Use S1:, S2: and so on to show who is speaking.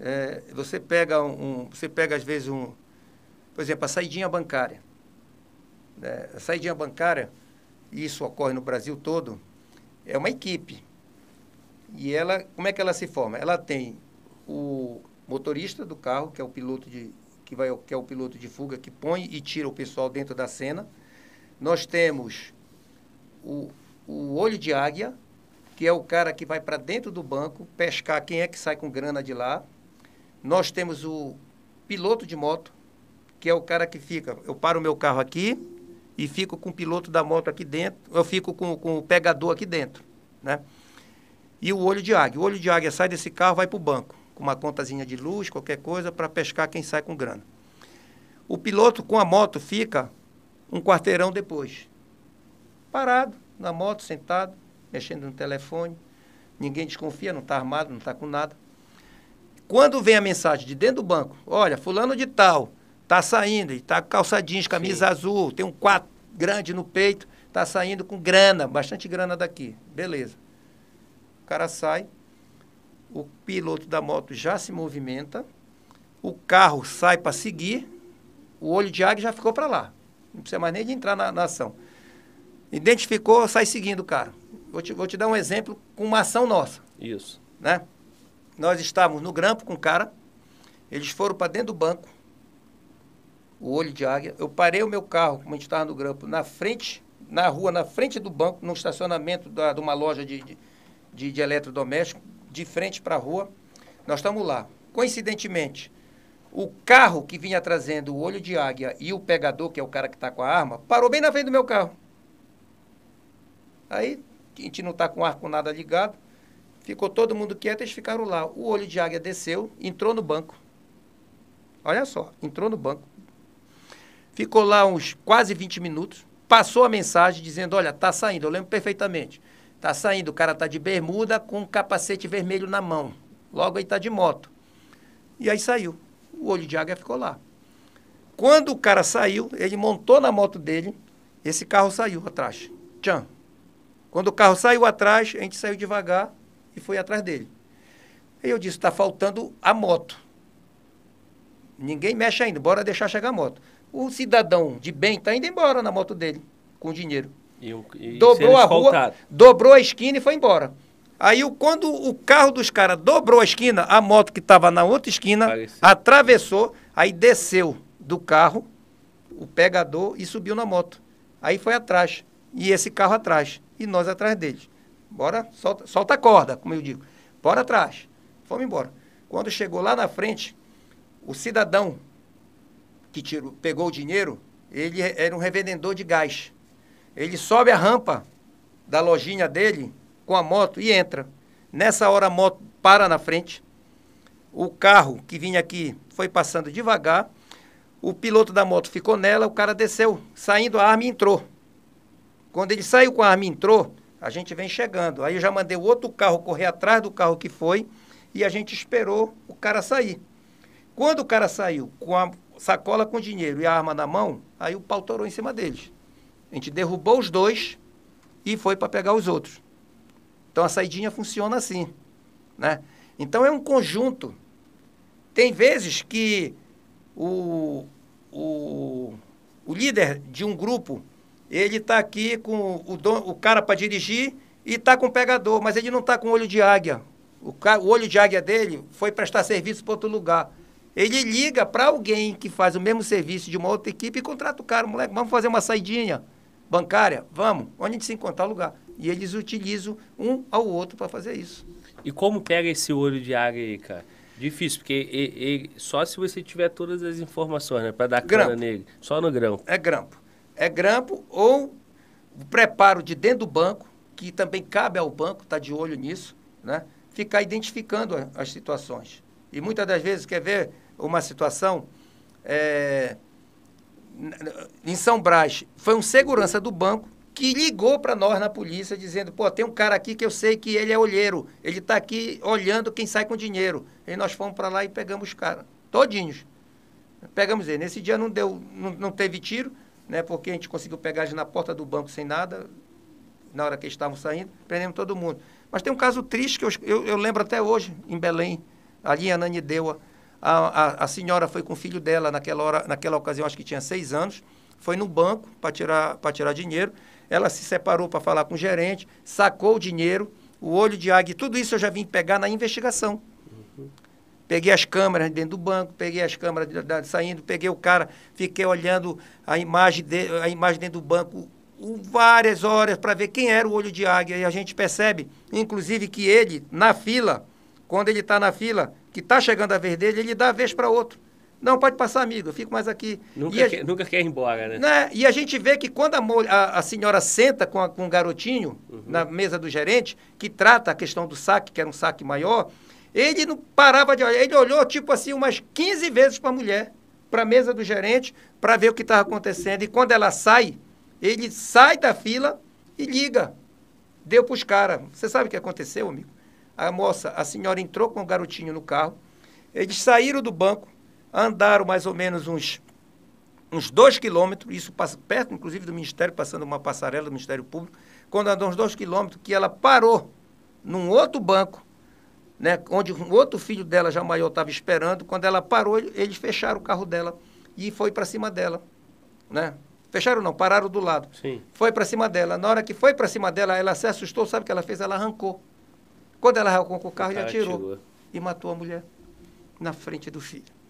S1: Você pega às vezes por exemplo, a saidinha bancária. A saidinha bancária, e isso ocorre no Brasil todo, é uma equipe. E como é que ela se forma? Ela tem o motorista do carro, que é o piloto que é o piloto de fuga, que põe e tira o pessoal dentro da cena. Nós temos o olho de águia, que é o cara que vai para dentro do banco pescar quem é que sai com grana de lá. Nós temos o piloto de moto, que é o cara que eu paro o meu carro aqui e fico com o piloto da moto aqui dentro, eu fico com o pegador aqui dentro, né? E o olho de águia. O olho de águia sai desse carro, vai para o banco, com uma contazinha de luz, qualquer coisa, para pescar quem sai com grana. O piloto com a moto fica um quarteirão depois, parado na moto, sentado, mexendo no telefone, ninguém desconfia, não está armado, não está com nada. Quando vem a mensagem de dentro do banco, olha, fulano de tal, está saindo, está com calça jeans, camisa azul, tem um 4 grande no peito, está saindo com grana, bastante grana daqui, beleza. O cara sai, o piloto da moto já se movimenta, o carro sai para seguir, o olho de águia já ficou para lá. Não precisa mais nem de entrar na ação. Identificou, sai seguindo o cara. Vou te dar um exemplo com uma ação nossa.
S2: Isso.
S1: Né? Nós estávamos no grampo com o cara, eles foram para dentro do banco, o olho de águia. Eu parei o meu carro, como a gente estava no grampo, na frente, na rua, na frente do banco, no estacionamento de uma loja de eletrodoméstico, de frente para a rua. Nós estamos lá. Coincidentemente, o carro que vinha trazendo o olho de águia e o pegador, que é o cara que está com a arma, parou bem na frente do meu carro. Aí, a gente não está com o ar com nada ligado, ficou todo mundo quieto, eles ficaram lá. O olho de águia desceu, entrou no banco. Olha só, entrou no banco. Ficou lá uns quase 20 minutos, passou a mensagem dizendo, olha, está saindo, eu lembro perfeitamente. Está saindo, o cara está de bermuda com um capacete vermelho na mão. Logo aí está de moto. E aí saiu. O olho de águia ficou lá. Quando o cara saiu, ele montou na moto dele, esse carro saiu atrás. Tchan. Quando o carro saiu atrás, a gente saiu devagar e foi atrás dele. Aí eu disse, está faltando a moto. Ninguém mexe ainda, bora deixar chegar a moto. O cidadão de bem está indo embora na moto dele, com dinheiro.
S2: E
S1: dobrou a rua, dobrou a esquina e foi embora. Aí, quando o carro dos caras dobrou a esquina, a moto que estava na outra esquina atravessou, aí desceu do carro, o pegador, e subiu na moto. Aí foi atrás, e esse carro atrás, e nós atrás deles. Bora, solta a corda, como eu digo. Bora atrás. Fomos embora. Quando chegou lá na frente, o cidadão que pegou o dinheiro, ele era um revendedor de gás. Ele sobe a rampa da lojinha dele com a moto e entra. Nessa hora a moto para na frente. O carro que vinha aqui foi passando devagar. O piloto da moto ficou nela, o cara desceu, saindo a arma e entrou. Quando ele saiu com a arma e entrou, a gente vem chegando. Aí eu já mandei o outro carro correr atrás do carro que foi e a gente esperou o cara sair. Quando o cara saiu com a sacola com dinheiro e a arma na mão, aí o pau torou em cima deles. A gente derrubou os dois e foi para pegar os outros. Então a saidinha funciona assim, né? Então é um conjunto. Tem vezes que o líder de um grupo, ele está aqui com o cara para dirigir e está com o pegador, mas ele não está com o olho de águia. O olho de águia dele foi prestar serviço para outro lugar. Ele liga para alguém que faz o mesmo serviço de uma outra equipe e contrata o cara, moleque, vamos fazer uma saidinha bancária? Vamos. Onde a gente se encontrar lugar. E eles utilizam um ao outro para fazer isso.
S2: E como pega esse olho de águia aí, cara? Difícil, porque só se você tiver todas as informações, né? Para dar cana nele. Só no grampo.
S1: É grampo. É grampo ou o preparo de dentro do banco, que também cabe ao banco, tá de olho nisso, né? Ficar identificando as situações. E muitas das vezes, quer ver uma situação... em São Brás, foi um segurança do banco que ligou para nós na polícia dizendo, pô, tem um cara aqui que eu sei que ele é olheiro, ele está aqui olhando quem sai com dinheiro. E nós fomos para lá e pegamos os caras, todinhos. Pegamos ele. Nesse dia não teve tiro, né, porque a gente conseguiu pegar eles na porta do banco sem nada, na hora que eles estavam saindo, prendemos todo mundo. Mas tem um caso triste que eu lembro até hoje, em Belém, Ali em Ananindeua, a senhora foi com o filho dela, naquela ocasião, acho que tinha 6 anos, foi no banco para tirar dinheiro. Ela se separou para falar com o gerente, sacou o dinheiro, o olho de águia, tudo isso eu já vim pegar na investigação. Peguei as câmeras dentro do banco, peguei as câmeras saindo, peguei o cara, fiquei olhando a imagem dentro do banco várias horas para ver quem era o olho de águia. E a gente percebe, inclusive, que ele, na fila, quando ele está na fila, que está chegando a vez dele, ele dá a vez para outro. Não, pode passar, amigo, eu fico mais aqui.
S2: Nunca quer ir embora, né?
S1: E a gente vê que quando a senhora senta com um garotinho na mesa do gerente, que trata a questão do saque, que era um saque maior, ele não parava de olhar. Ele olhou, tipo assim, umas 15 vezes para a mulher, para a mesa do gerente, para ver o que estava acontecendo. E quando ela sai, ele sai da fila e liga. Deu para os caras. Você sabe o que aconteceu, amigo? A senhora entrou com o garotinho no carro, eles saíram do banco, andaram mais ou menos uns 2 quilômetros, isso perto, inclusive, do Ministério, passando uma passarela do Ministério Público. Quando andou uns 2 quilômetros, que ela parou num outro banco, né, onde um outro filho dela, já maior, estava esperando. Quando ela parou, eles fecharam o carro dela e foi para cima dela, né? Fecharam não, pararam do lado.
S2: Sim.
S1: Foi para cima dela. Na hora que foi para cima dela, ela se assustou, sabe o que ela fez? Ela arrancou. Quando ela arrancou com o carro, ele atirou e matou a mulher na frente do filho.